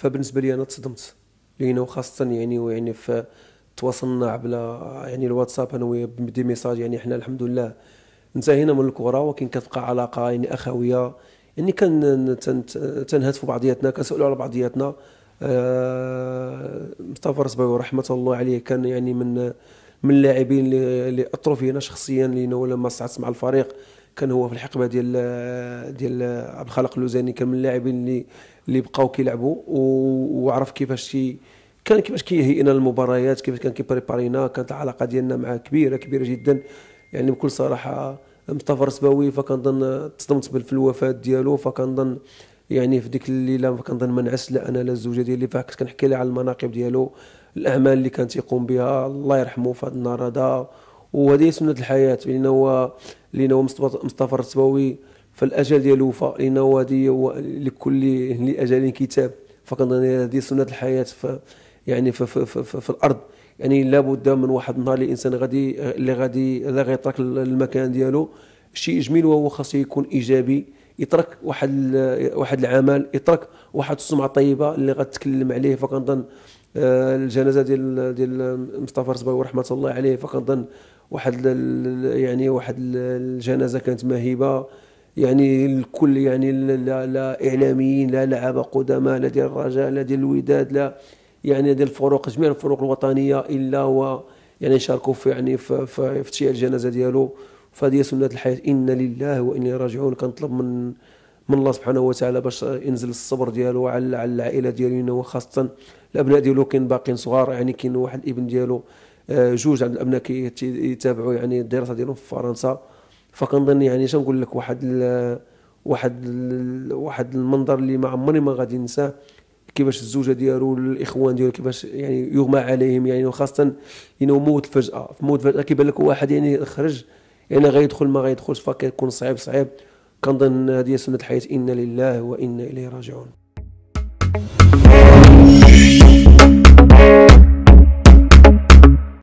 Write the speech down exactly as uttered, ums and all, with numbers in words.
فبالنسبه لي انا تصدمت، لانه خاصه يعني ويعني في تواصلنا عبر يعني الواتساب انا وياه بدي ميساج. يعني حنا الحمد لله انتهينا من الكره، ولكن كتبقى علاقه يعني اخويه. يعني كان تن- تنهتفوا بعضياتنا، كنسالوا على بعضياتنا. آه، مصطفى الرزباوي رحمه الله عليه كان يعني من من اللاعبين اللي اللي اثروا فينا شخصيا، لانه لما صعدت مع الفريق كان هو في الحقبه ديال ديال عبد الخالق اللوزاني، كان من اللاعبين اللي اللي بقاو كيلعبوا و- وعرف كيفاش شي كان كيفاش كيهيئنا للمباريات، كيفاش كان كيبريبارينا. كانت العلاقه ديالنا معاه كبيره كبيره جدا. يعني بكل صراحه مصطفى الرسباوي فكنظن تصدمت بال- في الوفاه ديالو. فكنظن يعني في ديك الليله فكنظن ما نعس لا انا لا الزوجه ديالي، فكنت كنحكي لها على المناقب ديالو، الاعمال اللي كان تيقوم بها، الله يرحمه في هذا النهار هذا. وهذه سنه الحياه، لان هو لان هو مصطفى مصطفى الرسباوي فالاجل ديالو وفى، لان هو هذه هو لكل لاجل كتاب. فكنظن هذه سنه الحياه في يعني في, في, في, في, في الارض. يعني لابد من واحد النهار الانسان غادي اللي غادي اللي غيترك المكان ديالو شيء جميل، وهو خاصو يكون ايجابي، يترك واحد ال- واحد العمل، يترك واحد السمعه طيبه اللي غتكلم عليه. فكنظن آه، الجنازه ديال ديال مصطفى الرزباوي رحمه الله عليه، فكنظن واحد ال- يعني واحد ال- الجنازه كانت مهيبه. يعني الكل يعني لا, لا اعلاميين لا لعابه قدماء لا ديال الرجاء لا ديال الوداد لا يعني ديال الفروق جميع الفروق الوطنيه الا هو يعني شاركوا في يعني في في, في تشييع الجنازه ديالو. فهذه سنه الحياه، انا لله وانا اليه راجعون. كنطلب من من الله سبحانه وتعالى باش ينزل الصبر ديالو على على العائله ديالو، وخاصه الابناء ديالو كاين باقيين صغار. يعني كاين واحد الابن ديالو آه، جوج عند الابناء كيتابعوا يعني الدراسه ديالهم في فرنسا. فكنظن يعني اش نقول لك، واحد ال واحد ال واحد المنظر اللي ما عمري ما غادي ننساه، كيفاش الزوجه ديالو الاخوان ديالو كيفاش يعني يغمى عليهم، يعني وخاصه انه موت فجاه في موت فجاه كيبان لك واحد يعني خرج يعني غيدخل ما غيدخلش، فكيكون صعيب صعيب. كنظن هذه سنه الحياه، انا لله وانا اليه راجعون.